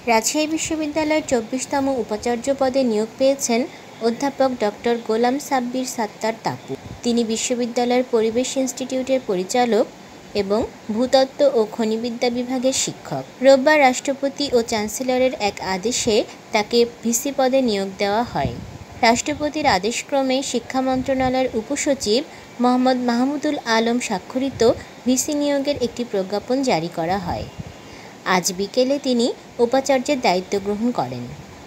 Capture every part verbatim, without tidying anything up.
রাজশাহী বিশ্ববিদ্যালয়ের চব্বিশতম উপাচার্য পদে নিয়োগ পেয়েছেন অধ্যাপক ডক্টর গোলাম সাব্বির সাত্তার তাপু। তিনি বিশ্ববিদ্যালয়ের পরিবেশ ইনস্টিটিউটের পরিচালক এবং ভূতত্ত্ব ও খনিবিদ্যা বিভাগের শিক্ষক। রোববার রাষ্ট্রপতি ও চ্যান্সেলরের এক আদেশে তাকে ভিসি পদে নিয়োগ দেওয়া হয়। রাষ্ট্রপতির আদেশক্রমে শিক্ষা মন্ত্রণালয়ের উপসচিব মোহাম্মদ মাহমুদুল আলম স্বাক্ষরিত ভিসি নিয়োগের একটি প্রজ্ঞাপন জারি করা হয়। আজ বিকেলে তিনি উপাচার্যের দায়িত্ব গ্রহণ করেন।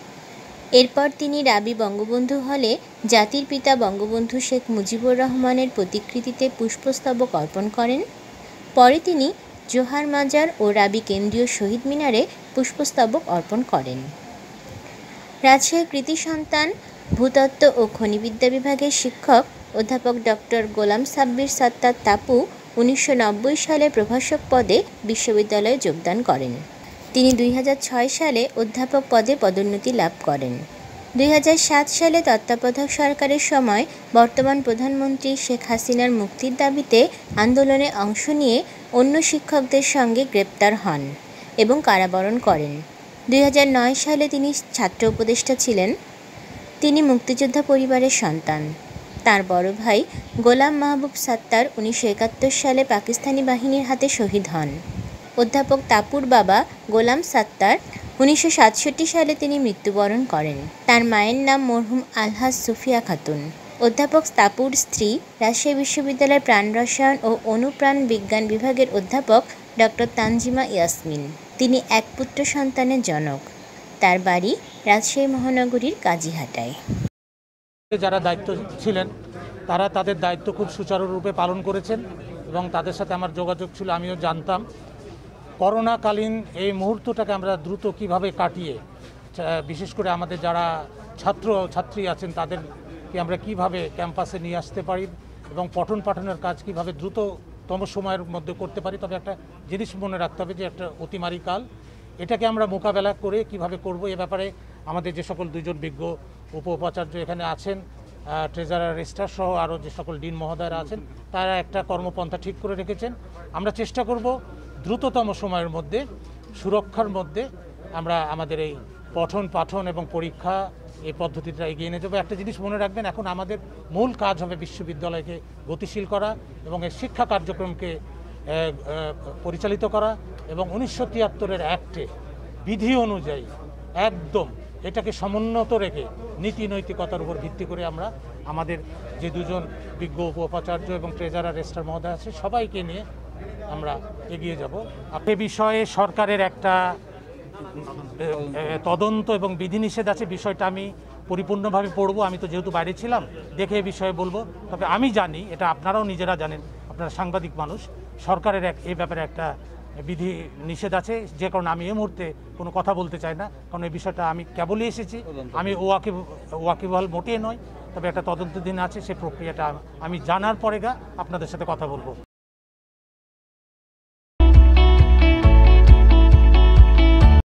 এরপর তিনি রাবি বঙ্গবন্ধু হলে জাতির পিতা বঙ্গবন্ধু শেখ মুজিবুর রহমানের প্রতিকৃতিতে পুষ্পস্তবক অর্পণ করেন। পরে তিনি জোহার মাজার ও রাবি কেন্দ্রীয় শহীদ মিনারে পুষ্পস্তবক অর্পণ করেন। রাজশাহীর কৃতি সন্তান ভূতত্ত্ব ও খনিবিদ্যা বিভাগের শিক্ষক অধ্যাপক ডক্টর গোলাম সাব্বির সাত্তার তাপু উনিশশো নব্বই সালে প্রভাষক পদে বিশ্ববিদ্যালয়ে যোগদান করেন। তিনি দুই হাজার ছয় সালে অধ্যাপক পদে পদোন্নতি লাভ করেন। দুই হাজার সাত সালে তত্ত্বাবধায়ক সরকারের সময় বর্তমান প্রধানমন্ত্রী শেখ হাসিনার মুক্তির দাবিতে আন্দোলনে অংশ নিয়ে অন্য শিক্ষকদের সঙ্গে গ্রেপ্তার হন এবং কারাবরণ করেন। দুই হাজার নয় সালে তিনি ছাত্র উপদেষ্টা ছিলেন। তিনি মুক্তিযোদ্ধা পরিবারের সন্তান। তার বড় ভাই গোলাম মাহবুব সাত্তার উনিশশো একাত্তর সালে পাকিস্তানি বাহিনীর হাতে শহীদ হন। অধ্যাপক তাপুর বাবা গোলাম সাত্তার উনিশশো সাতষট্টি সালে তিনি মৃত্যুবরণ করেন। তার মায়ের নাম মরহুম আলহাজ সুফিয়া খাতুন। অধ্যাপক তাপুর স্ত্রী রাজশাহী বিশ্ববিদ্যালয়ের প্রাণ রসায়ন ও অনুপ্রাণ বিজ্ঞান বিভাগের অধ্যাপক ডক্টর তানজিমা ইয়াসমিন। তিনি এক পুত্র সন্তানের জনক। তার বাড়ি রাজশাহী মহানগরীর কাজীহাটায়। যারা দায়িত্ব ছিলেন তারা তাদের দায়িত্ব খুব সুচারুরূপে পালন করেছেন এবং তাদের সাথে আমার যোগাযোগ ছিল, আমিও জানতাম। করোনাকালীন এই মুহূর্তটাকে আমরা দ্রুত কিভাবে কাটিয়ে, বিশেষ করে আমাদের যারা ছাত্র ছাত্রী আছেন তাদেরকে আমরা কিভাবে ক্যাম্পাসে নিয়ে আসতে পারি এবং পঠন পাঠনের কাজ কিভাবে দ্রুততম সময়ের মধ্যে করতে পারি। তবে একটা জিনিস মনে রাখতে হবে যে একটা অতিমারী কাল, এটাকে আমরা মোকাবেলা করে কিভাবে করব এ ব্যাপারে আমাদের যে সকল দুজন বিজ্ঞ উপ উপাচার্য এখানে আছেন, ট্রেজারার রেজিস্ট্রার সহ আরও যে সকল ডিন মহোদয়রা আছেন, তারা একটা কর্মপন্থা ঠিক করে রেখেছেন। আমরা চেষ্টা করব দ্রুততম সময়ের মধ্যে সুরক্ষার মধ্যে আমরা আমাদের এই পঠন পাঠন এবং পরীক্ষা এই পদ্ধতিটা এগিয়ে নিয়ে যাবো। একটা জিনিস মনে রাখবেন, এখন আমাদের মূল কাজ হবে বিশ্ববিদ্যালয়কে গতিশীল করা এবং এই শিক্ষা কার্যক্রমকে পরিচালিত করা এবং উনিশশো তিয়াত্তরের অ্যাক্টে বিধি অনুযায়ী একদম এটাকে সমুন্নত রেখে নীতি নৈতিকতার উপর ভিত্তি করে আমরা আমাদের যে দুজন বিজ্ঞ উপ উপাচার্য এবং ট্রেজারার রেজিস্ট্রার মহোদয় আছে সবাইকে নিয়ে আমরা এগিয়ে যাব। এ বিষয়ে সরকারের একটা তদন্ত এবং বিধিনিষেধ আছে, বিষয়টা আমি পরিপূর্ণভাবে পড়বো। আমি তো যেহেতু বাইরে ছিলাম দেখে এ বিষয়ে বলবো। তবে আমি জানি, এটা আপনারাও নিজেরা জানেন, আপনারা সাংবাদিক মানুষ, সরকারের এক এই ব্যাপারে একটা বিধি নিষেধ আছে, যে কারণে আমি এই মুহূর্তে কোনো কথা বলতে চাই না, কারণ এই বিষয়টা আমি কেবলই এসেছি, আমি ওয়াকিব ওয়াকিবহাল মোটেই নয়। তবে একটা তদন্ত দিন আছে, সেই প্রক্রিয়াটা আমি জানার পরে গা আপনাদের সাথে কথা বলবো।